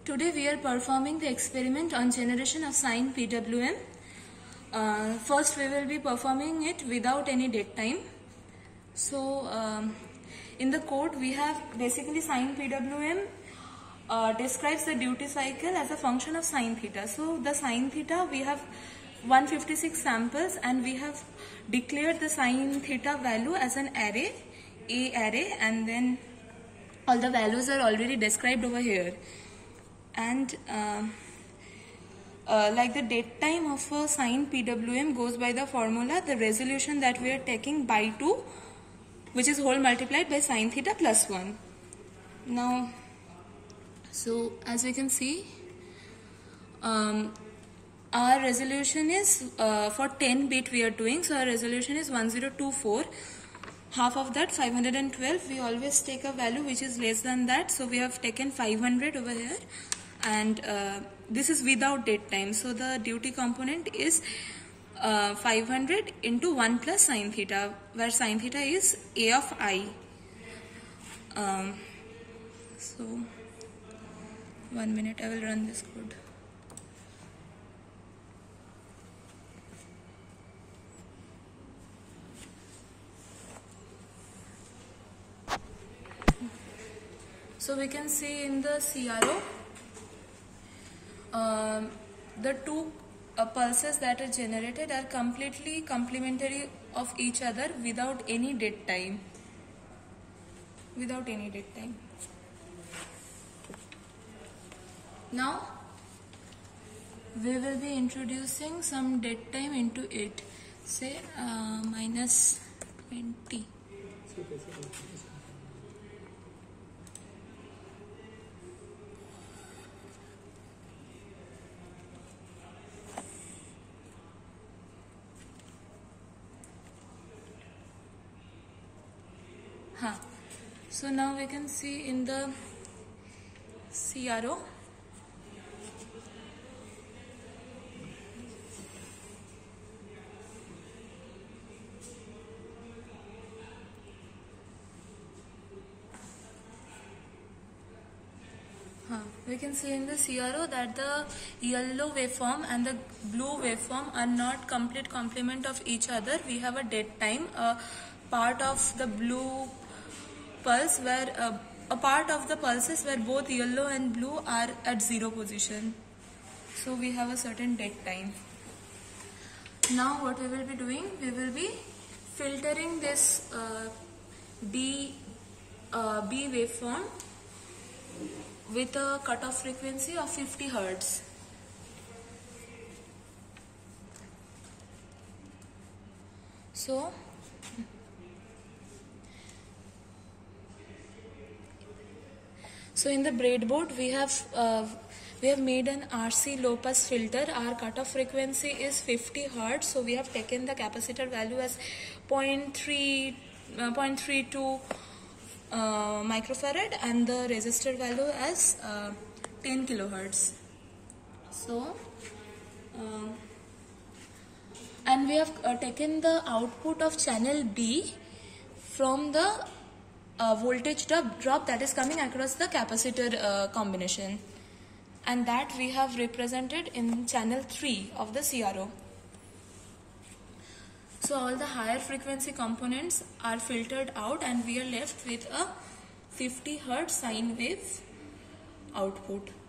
Today we are performing the experiment on generation of sine PWM. First we will be performing it without any date time. So in the code we have basically sine PWM describes the duty cycle as a function of sine theta. So the sine theta, we have 156 samples and we have declared the sine theta value as an array, A array, and then all the values are already described over here. And like the date time of a sine PWM goes by the formula, the resolution that we are taking by 2, which is whole multiplied by sine theta plus 1. Now, so as we can see, our resolution is for 10 bit we are doing, so our resolution is 1024. Half of that 512, we always take a value which is less than that, so we have taken 500 over here, and this is without date time, so the duty component is 500 into 1 plus sine theta, where sine theta is A of I. So 1 minute, I will run this code. So we can see in the CRO, the two pulses that are generated are completely complementary of each other without any dead time. Now we will be introducing some dead time into it, say minus 20. So now we can see in the CRO, that the yellow waveform and the blue waveform are not complete complement of each other. We have a dead time, a part of the blue pulse where a part of the pulses where both yellow and blue are at 0 position. So we have a certain dead time. Now what we will be doing, we will be filtering this B waveform with a cutoff frequency of 50 Hz. So in the breadboard we have made an RC low pass filter. Our cutoff frequency is 50 Hz. So we have taken the capacitor value as 0.32 microfarad and the resistor value as 10 kilohertz. So and we have taken the output of channel B from the voltage drop that is coming across the capacitor combination, and that we have represented in channel 3 of the CRO. So all the higher frequency components are filtered out and we are left with a 50 Hz sine wave output.